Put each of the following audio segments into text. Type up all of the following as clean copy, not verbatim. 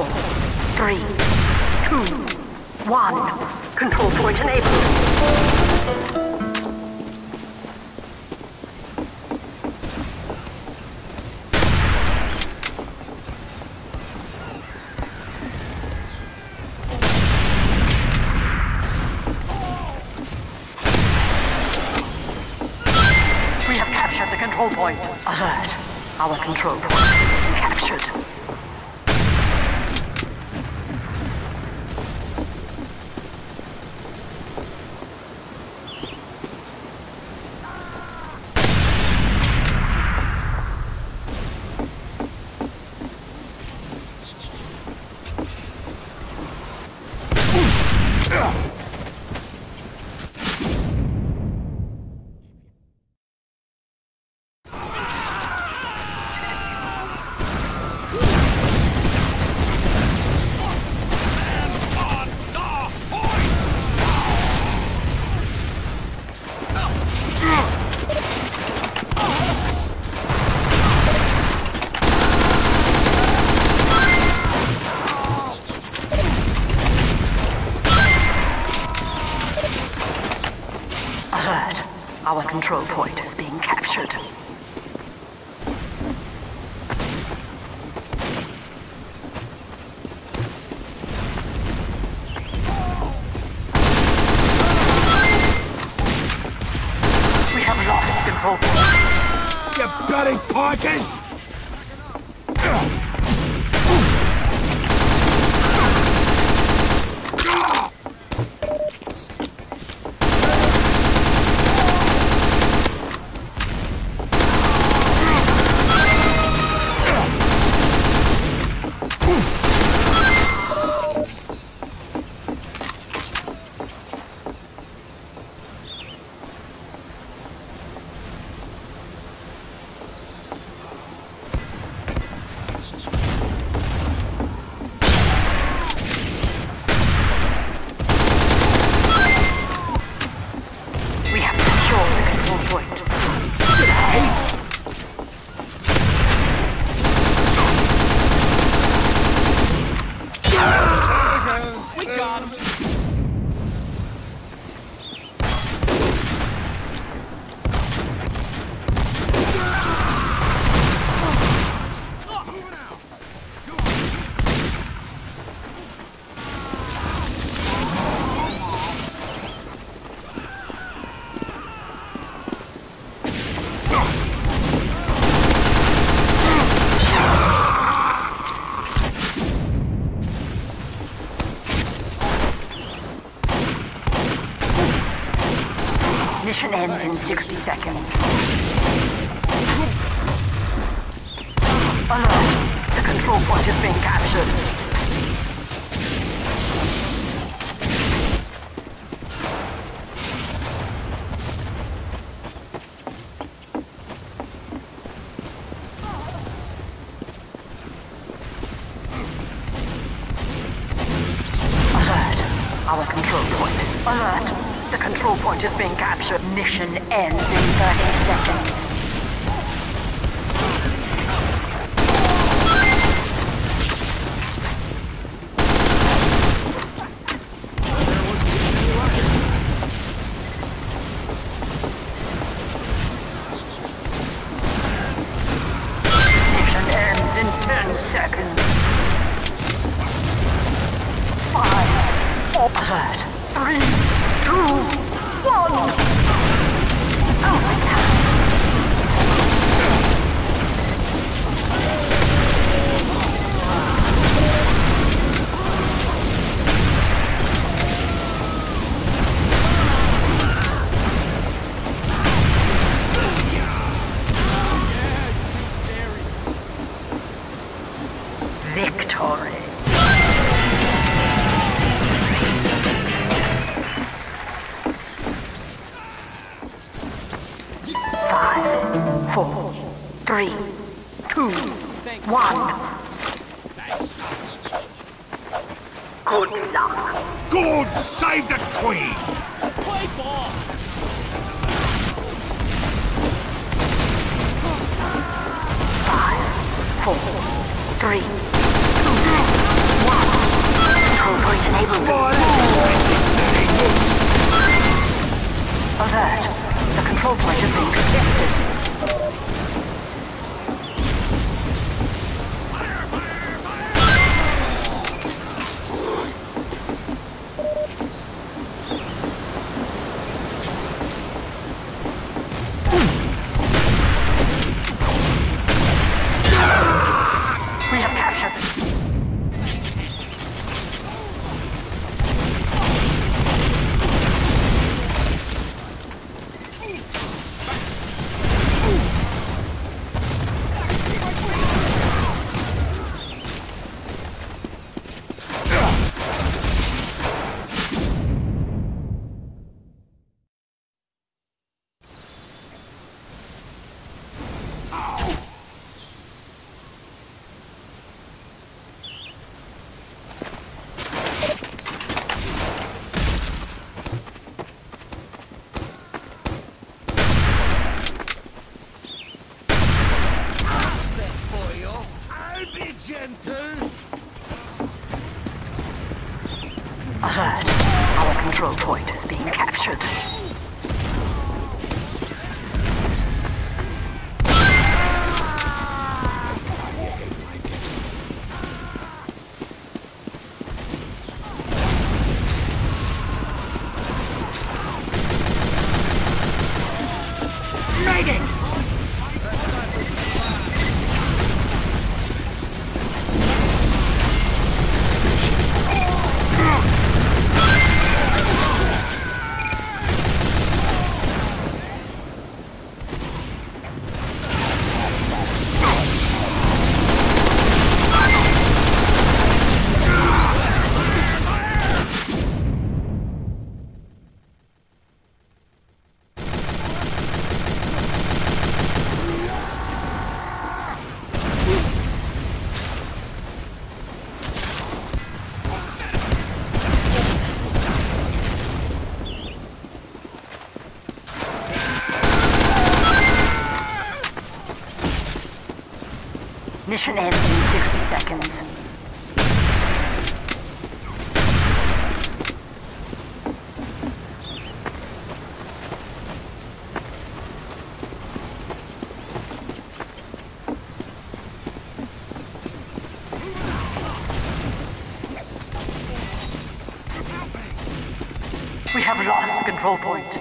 3, 2, 1. Control point enabled. The control point. Alert. Our control point captured. Alert. Our control point is being captured. We have lost control point. You bloody pikers! Mission ends in 60 seconds. Alert! The control point is being captured. Alert! Our control point is alert! The control point is being captured. Mission ends in 30 seconds. Mission ends in 10 seconds. 5, 4, alert. 3, 2, 1! Overtime! Victory! Four, 3, 2, 1. Good luck. God save the Queen! Play ball! 5, 4, 3, 2, Alert! The control point is being contested. We have captured the... Alert! Our control point is being captured. Mission ends in 60 seconds. We have lost the control point.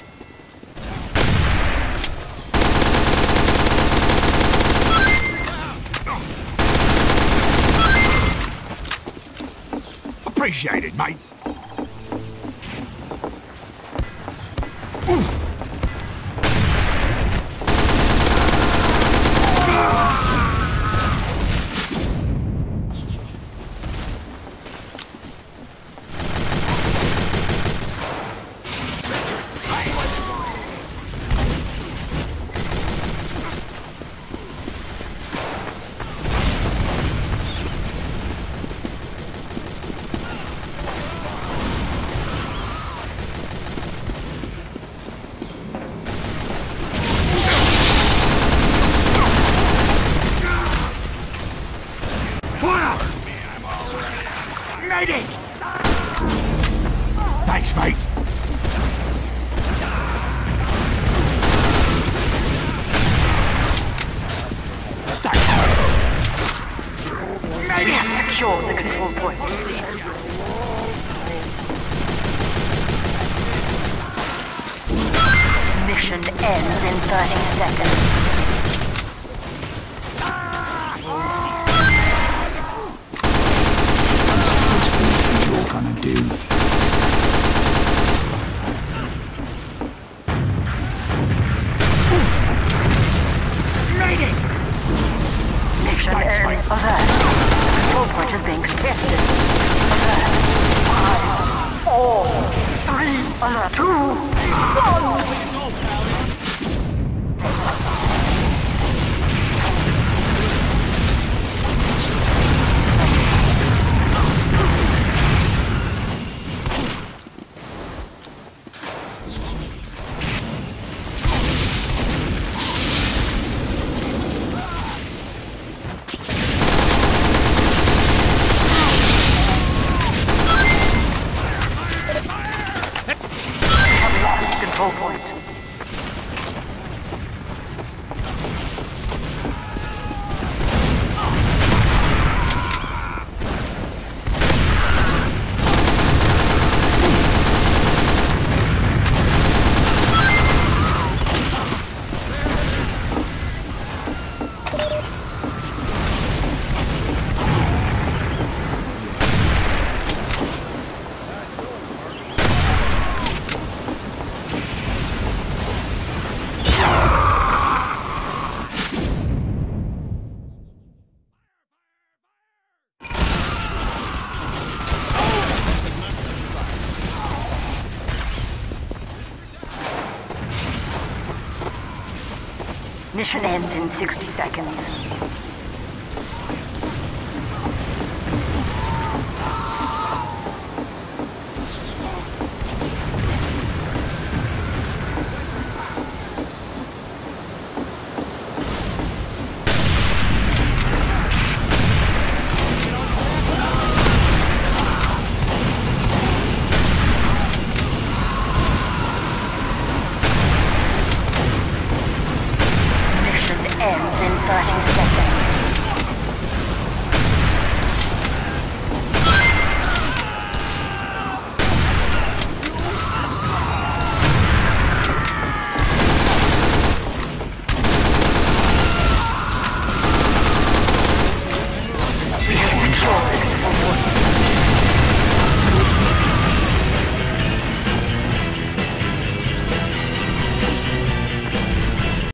Appreciate it, mate. Thanks, mate. We have secured the control point. Mission ends in 30 seconds. You're gonna do. Mission ends. Alert. The control point is being contested. Alert. 5, 4, 3, alert. 2, 1. Mission ends in 60 seconds.